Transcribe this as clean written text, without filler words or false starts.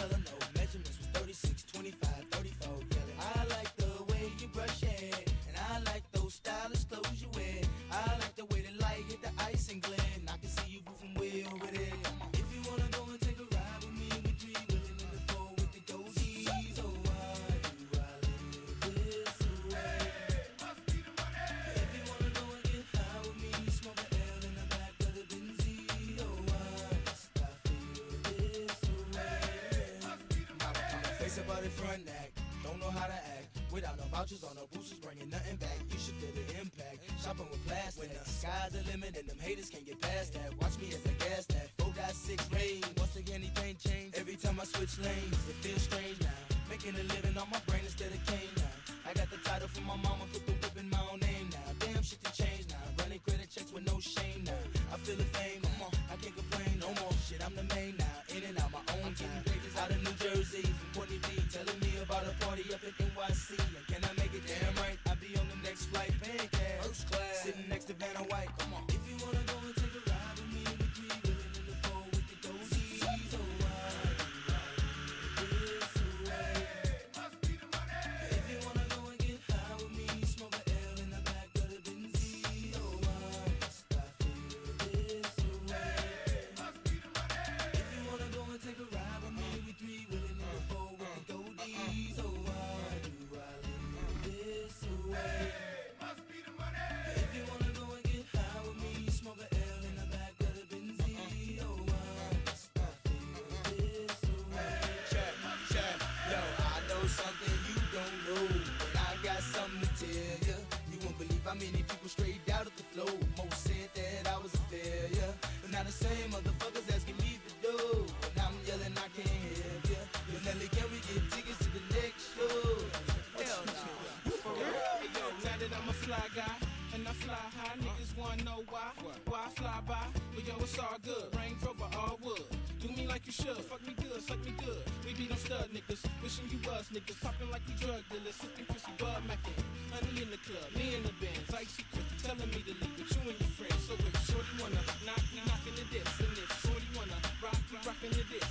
Hell no, measurements was 36, 25, 34. Yelling, I like the way you brush your hair, and I like those stylish clothes you wear. I like the way the light hit the ice and glint. I can see you moving way over there. If you wanna go and take a ride with me, we three willing in the four with the goldies. Oh, why do I live this way? Hey, must be the money. If you wanna go and get high with me, smoke an L in the back of the Benzie. Oh, why must I feel this way? Hey, must be the money. Face about it front act, don't know how to act. Without no vouchers or no boosters, bringing nothing back. You should feel the impact. Shopping with plastic. When the sky's the limit and them haters can't get past that. Watch me as I gas that. 4.6 rain. Once again, anything change. Every time I switch lanes, it feels strange now. Making a living on my brain instead of cane now. I got the title from my mama, put the whip in my own name now. Damn shit to change now. Running credit checks with no shame now. I feel the fame, come on, I can't complain no more. Shit, I'm the main now. In and out my own time. Pages out of New Jersey from Courtney B, telling me about a party up in NYC. And can I make it damn right? I'll be on the next flight, paying cash. First class, sitting next to Vanna White. Come on. If you wanna go and take a ride with me, we three willing in the four with the goldies. Oh, why do I live this way? Hey, must be the money. If you wanna go and get high with me, smoke a L in the back of the Benzie. Oh, why must I feel this way? Hey, must be the money. If you wanna go and take a ride with me, we three willing in the four with the goldies. Oh, why do I live this way? Hey, must be the money. If you wanna go and get high with me, smoke a L in the back of the Benzie. Oh, why must I feel this way? Check, check, yo, I know something you don't know, but I got something to tell ya. You won't believe how many people straight out of the flow. Most said that I was a failure, but now the same motherfuckers asking me for dough. And I'm yelling I can't help ya. Yo, Nelly, can we get tickets to the next show? Hell no. Hey yo, now that I'm a fly guy and I fly high, niggas wanna know why I fly by. But yo, it's all good, Range Rover, all wood. Do me like you should, fuck me good, suck me good. We be them stud niggas, wishing you was niggas, popping like we drug dealers, sipping pussy bud mackin'. Honey in the club, me in the Benz, icy Christy, telling me to leave with you and your friends. So if shorty wanna knock in the dips, and if shorty wanna rock, we rockin' the dips.